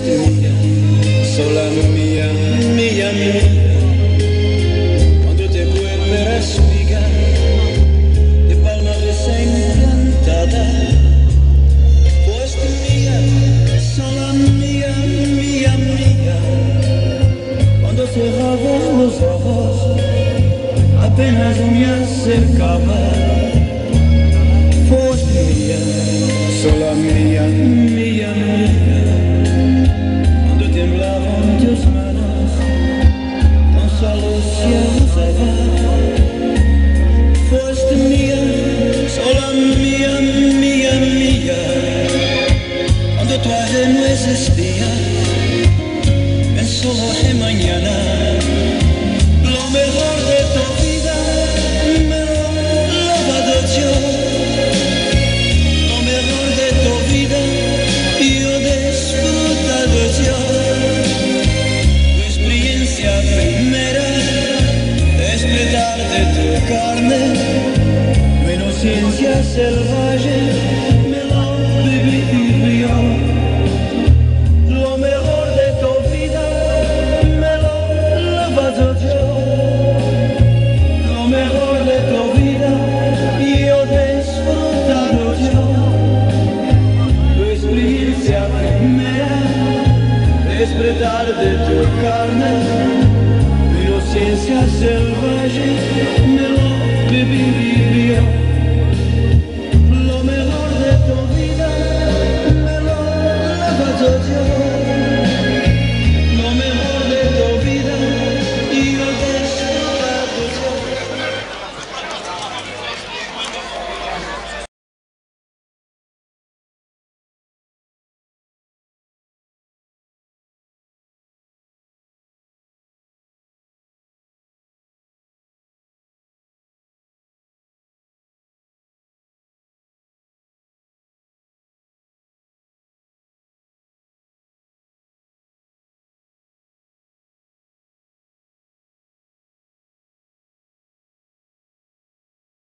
Fuiste mía, sola mía, mía, mía. Cuando te vuelve a espigar de palma desencantada. Fuiste mía, sola mía, mía, mía. Cuando cerraba los ojos, apenas me acercaba. Fuiste mía, sola mía, mía, mía. Cuando temblaban tus manos, tan solo se alzaba. Fuiste mía, sola mía, mía, mía. Cuando tu aire no existía, en solo de mañana, lo mejor de tu vida me lo he dado yo. Lo mejor de tu vida yo he disfrutado yo. Tu experiencia primera, despertar de tu carne, mi inocencia salvaje me lo viví yo. Lo mejor de tu vida me lo he dado yo. Lo mejor de tu vida yo he disfrutado yo. Tu experiencia primera, despertar de tu carne, mi inocencia salvaje me lo viví.